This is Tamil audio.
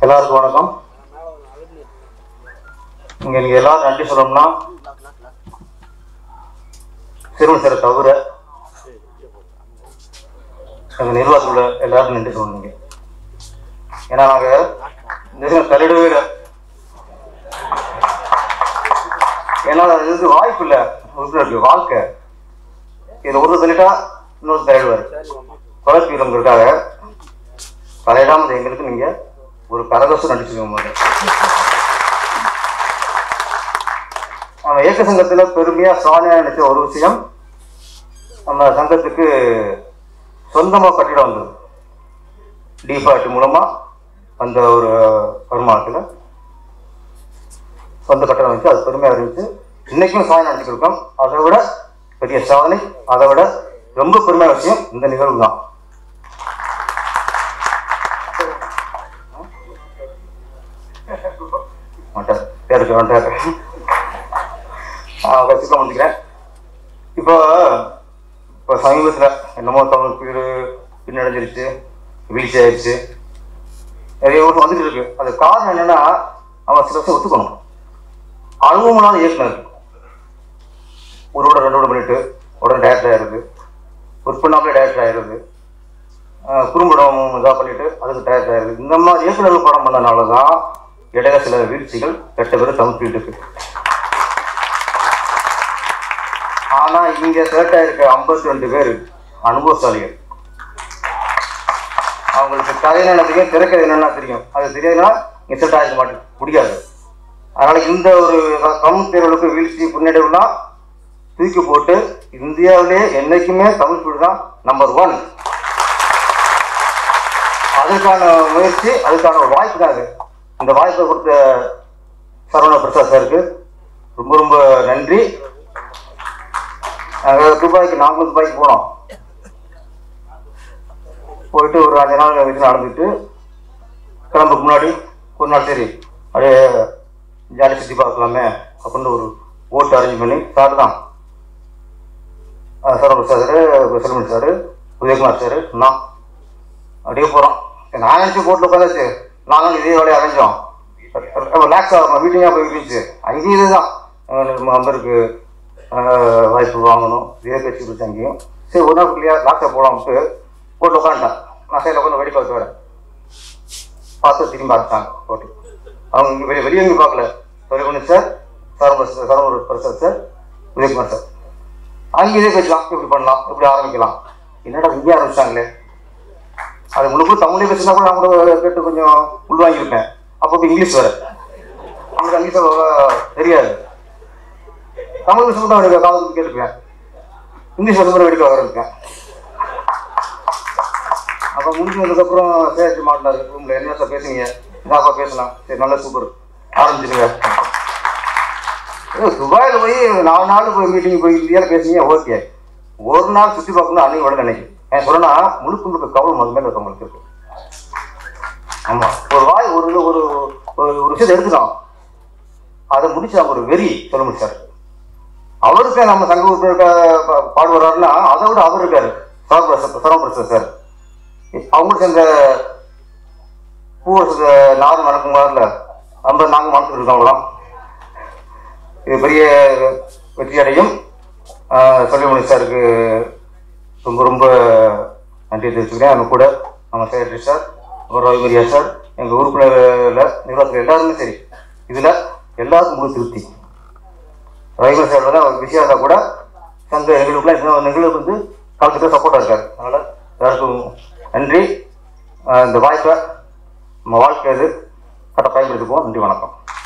எல்லாருக்கும் வணக்கம். நீங்க எல்லாரும் நன்றி சொல்லணும்னா சிறுவன் சார் தவிர எங்கள் நிர்வாகத்தில் எல்லாருக்கும் நன்றி சொல்லணுங்க. ஏன்னா நாங்கள் இந்த தலையிடவே இல்லை. ஏன்னா இது வாய்ப்பு இல்லை, வாழ்க்கை. இதில் ஒரு சொல்லிட்டா இன்னொரு தலையிடுவார். குழப்பீரங்களுக்காக தலையிடாமல் எங்களுக்கு நீங்கள் ஒரு கரகோஷம் நடிச்சுக்கோங்க. நம்ம இயக்க சங்கத்தில் பெருமையாக சாதனையாக நினைச்ச ஒரு விஷயம், நம்ம சங்கத்துக்கு சொந்தமாக கட்டிடம் வந்தது. டிபார்ட்டி மூலமாக அந்த ஒரு வருமானத்தில் சொந்த கட்டடம் வச்சு அது பெருமையாக இருந்துச்சு. இன்றைக்கும் சாதனை நினச்சிட்டு இருக்கோம். அதை விட பெரிய சாதனை, அதை விட ரொம்ப பெருமையான விஷயம் இந்த நிகழ்வு தான். கட்சிக்க முடிக்கிறேன். இப்போ சமீபத்தில் என்னமோ தமிழ் பின்னடைஞ்சிருச்சு, வீழ்ச்சி ஆயிடுச்சு, நிறைய ஊர் வந்துட்டு இருக்கு. அது காரணம் என்னன்னா, அவன் சில விஷயம் ஒத்துக்கணும். அனுபவம்னால இயக்குனர் ஒரு விட 2 விட பண்ணிட்டு உடனே டேரக்டர் ஆயிடுது, ஒர்க் பண்ணாமலே டேரக்டர் ஆயிடுது, குறும்படம் இதாக பண்ணிட்டு அதுக்கு டேரக்டர் ஆயிடுது. இந்த மாதிரி இயக்குநர்கள் படம் பண்ணனால தான் இடையில சில வீழ்ச்சிகள் கெட்ட பேர் தமிழ் ஃபீல்டுக்கு. ஆனால் இங்கே செலக்ட் ஆகிருக்க 52 பேர் அனுபவசாலிகள். அவங்களுக்கு கதை என்ன தெரியும், திரைக்கதை என்னென்னா தெரியும். அது தெரியாதுன்னா இங்கே செலக்ட் ஆகிருக்க மாட்டேன், முடியாது. அதனால் இந்த ஒரு தமிழ் தேர்வுகளுக்கு வீழ்ச்சி பின்னடைவுலாம் தூக்கி போட்டு இந்தியாவிலே என்றைக்குமே தமிழ் ஃபீல்டு தான் நம்பர் 1. அதுக்கான முயற்சி, அதுக்கான ஒரு வாய்ப்பு தான் அது. இந்த வாய்ப்பை கொடுத்த சரவண பிரசாத் சாருக்கு ரொம்ப ரொம்ப நன்றி. துபாய்க்கு நாங்களும் துபாய்க்கு போனோம். போயிட்டு ஒரு 5 நாள் வீட்டில் நடந்துட்டு கிளம்புக்கு முன்னாடி ஒரு நாள் சரி அப்படியே ஜாலி சுற்றி பார்க்கலாமே அப்படின்னு ஒரு ஓட்டு அரேஞ்ச் பண்ணி சார் தான் Saravana Prasad sir, Selvan sir, Udayakumar sir, நான் அப்படியே போகிறோம். நான் நினச்சி போட்டில் உட்காந்துச்சு. நாங்களும் இதே வேலையை அரைஞ்சோம். ரிலாக்ஸாக இருக்கும், மீட்டிங்காக போய் இருந்துச்சு. அங்கேயும் இதுதான் நம்பருக்கு வாய்ப்பு வாங்கணும், இதே கட்சி கொடுத்து அங்கேயும் சரி ஒரு நாள் இல்லையா லாக்ஸாக போகலாம்ட்டு போட்டு உட்காந்துட்டேன். நான் சைடில் உட்காந்து வெடி பார்த்து வரேன். பார்த்து திரும்பி பார்த்துட்டாங்க போட்டு. அவங்க இங்கே வெளியே எங்கேயும் பார்க்கல. தொழில்நுட்ப sir, Saravana Prasad sir, Udayakumar sir, அங்கே இதே பேசலாம், இப்படி பண்ணலாம், இப்படி ஆரம்பிக்கலாம். என்னடா இங்கே ஆரம்பிச்சாங்களே, அது முழுக்க தமிழே பேசினா கூட நான் கூட கேட்டு கொஞ்சம் உள்வாங்கியிருப்பேன். அப்போ இங்கிலீஷ் வேறு, அவங்களுக்கு இங்கிலீஷ் தெரியாது. தமிழ் விஷயம் தான் எனக்கு காலத்துக்கு கேட்டுருப்பேன், இங்கிலீஷ் வந்து கூட வெடிக்க ஆரம்பிப்பேன். அப்போ முடிஞ்சதுக்கப்புறம் சேர்த்து மாட்டினாரு ரூமில், என்ன சார் பேசுங்க, இதாப்பா பேசலாம், சரி நல்லா சூப்பர் ஆரம்பிச்சிருங்க. துபாயில் போய் 4 நாள் போய் மீட்டிங் போய் இந்தியாவில் பேசுங்க, ஓகே. ஒரு நாள் சுற்றி பார்க்கணும் அன்னைக்கு விட நினைக்கும். ஏன் சொன்னா முழுக்க முழுக்க கவனம் அது மேலே இருக்கவங்களுக்கு இருக்கு. ஆமாம், ஒரு வாய் ஒரு ஒரு ஒரு விஷயத்தை எடுத்துக்கலாம், அதை முடிச்சு அவங்க ஒரு வெறி சொல்ல முடிச்சாரு. அவருக்கு நம்ம சங்க உறுப்பினர் பாடுவாருன்னா அதை விட அவர் இருக்காரு சரவண பிரசாத் சார். அவங்களுக்கு இந்த பூ நார் நடக்கும் மாதிரில நம்ம நாங்கள் மனசுக்கு இருக்கவங்களாம் இது பெரிய வெற்றி அடையும். சொல்லிமணி சாருக்கு ரொம்ப ரொம்ப நன்றி தெரிவிச்சுக்கிறேன். நம்ம கூட நம்ம செக்ரட்டரி சார், அப்புறம் ரவிமரியா சார், எங்கள் உறுப்பினரில் நிர்வாகத்தில் எல்லாருமே சரி, இதில் எல்லாருக்கும் முழு திருப்தி. ரவிமரி சார் தான் விஷயம் இருந்தால் கூட சங்க எங்களுக்குலாம் இந்த நிகழ்வுக்கு வந்து கலந்துட்டு சப்போர்ட்டாக இருக்கார். அதனால் எல்லாருக்கும் நன்றி. இந்த வாய்ப்பை நம்ம வாழ்க்கை அது கரெக்டாக பயன்படுத்திக்குவோம். நன்றி, வணக்கம்.